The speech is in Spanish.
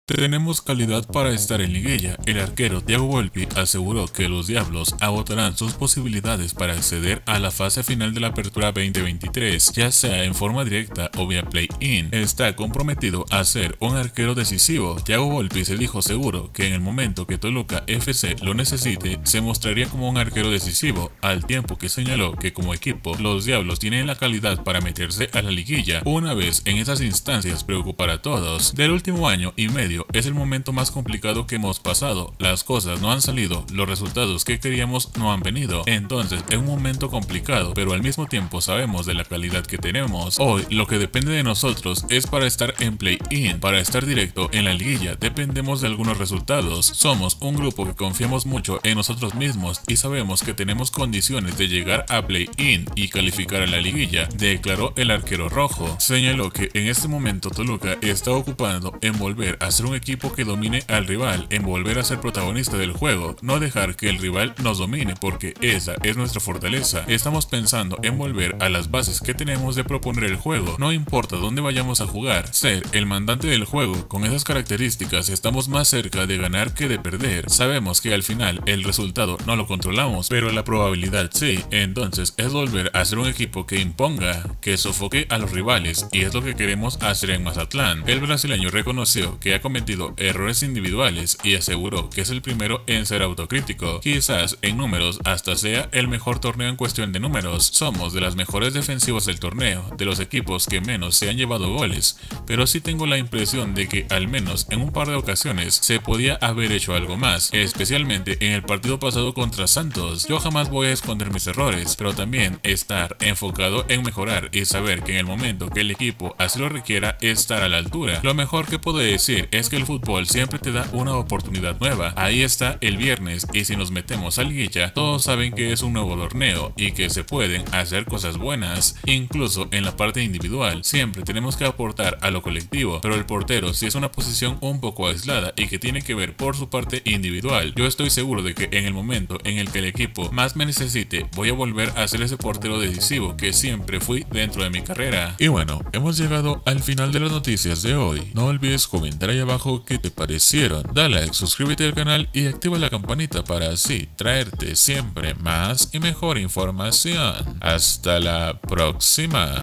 Tenemos calidad para estar en liguilla. El arquero Thiago Volpi aseguró que los Diablos agotarán sus posibilidades para acceder a la fase final de la Apertura 2023, ya sea en forma directa o vía play-in. Está comprometido a ser un arquero decisivo. Thiago Volpi se dijo seguro que en el momento que Toluca FC lo necesite, se mostraría como un arquero decisivo, al tiempo que señaló que como equipo, los Diablos tienen la calidad para meterse a la liguilla. Una vez en esas instancias preocupará a todos. Del último año y medio es el momento más complicado que hemos pasado. Las cosas no han salido, los resultados que queríamos no han venido. Entonces es un momento complicado, pero al mismo tiempo sabemos de la calidad que tenemos. Hoy lo que depende de nosotros es para estar en play-in, para estar directo en la liguilla. Dependemos de algunos resultados. Somos un grupo que confiamos mucho en nosotros mismos y sabemos que tenemos condiciones de llegar a play-in y calificar a la liguilla, declaró el arquero rojo. Señaló que en este momento Toluca está ocupando en volver a ser un equipo que domine al rival, en volver a ser protagonista del juego, no dejar que el rival nos domine, porque esa es nuestra fortaleza. Estamos pensando en volver a las bases que tenemos de proponer el juego, no importa dónde vayamos a jugar, ser el mandante del juego. Con esas características estamos más cerca de ganar que de perder. Sabemos que al final el resultado no lo controlamos, pero la probabilidad sí. Entonces es volver a ser un equipo que imponga, que sofoque a los rivales, y es lo que queremos hacer en Mazatlán. El brasileño reconoció que ha cometido errores individuales y aseguró que es el primero en ser autocrítico. Quizás en números hasta sea el mejor torneo en cuestión de números. Somos de las mejores defensivas del torneo, de los equipos que menos se han llevado goles, pero sí tengo la impresión de que al menos en un par de ocasiones se podía haber hecho algo más, especialmente en el partido pasado contra Santos. Yo jamás voy a esconder mis errores, pero también estar enfocado en mejorar y saber que en el momento que el equipo así lo requiera, estar a la altura. Lo mejor que puedo decir es que el fútbol siempre te da una oportunidad nueva. Ahí está el viernes, y si nos metemos a liguilla, todos saben que es un nuevo torneo y que se pueden hacer cosas buenas. Incluso en la parte individual siempre tenemos que aportar a lo colectivo, pero el portero sí es una posición un poco aislada y que tiene que ver por su parte individual. Yo estoy seguro de que en el momento en el que el equipo más me necesite, voy a volver a ser ese portero decisivo que siempre fui dentro de mi carrera. Y bueno, hemos llegado al final de las noticias de hoy. No olvides comentar ahí abajo qué te parecieron. Dale like, suscríbete al canal y activa la campanita para así traerte siempre más y mejor información. Hasta la próxima.